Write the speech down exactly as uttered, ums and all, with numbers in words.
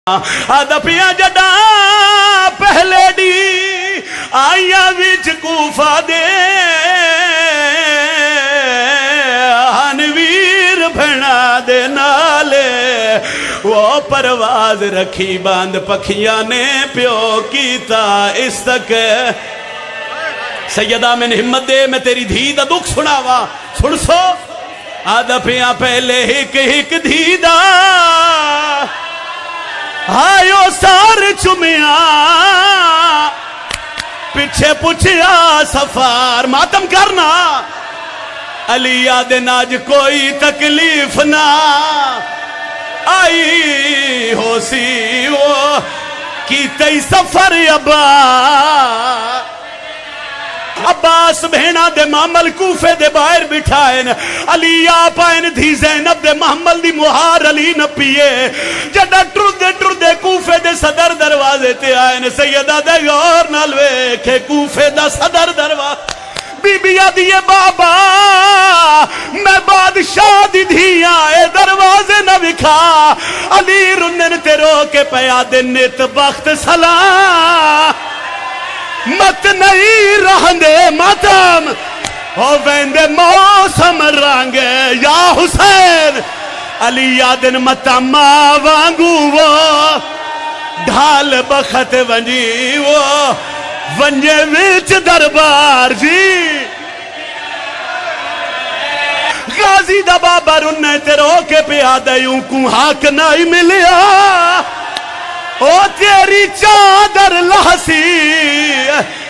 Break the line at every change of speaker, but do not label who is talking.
آدھا پیا جدا پہلے دی آئیا وچ کوفہ دے ہنویر بھنا دے نالے وہ پرواز رکھی باند پکھیاں نے پیو کیتا اس تک سیدہ میں ہمت دے میں تیری دھی دا دکھ سناوا سن سو آدھا پیا پہلے ہک ہک دھی دا آئیو سار چمیا پیچھے پوچھیا سفار ماتم کرنا علی آدن آج کوئی تکلیف نہ آئی ہو سی وہ کی تی سفر ابا عباس بہنا دے محمل کوفے دے باہر بٹھائیں علی آپ آئین دھی زینب دے محمل دی مہار علی نہ پیے جڑا ٹر دے ٹر دے کوفے دے صدر دروازے تے آئین سیدہ دے غور نالوے کہ کوفے دا صدر دروازے بی بی آدھیے بابا میں بادشاہ دی دھی آئے دروازے نہ بکھا علی رنن تے رو کے پیا دے نیت بخت سلام مت نہیں رہندے ماتم او ویندے موسم رانگے یا حسین علی یادن ماتم وانگو وہ ڈھال بخت ونجی وہ ونجے وچ دربار جی غازی دا بابا رننے تے رو کے پیادہ یوں کو حق نہیں ملیا او تیری چادر لحسی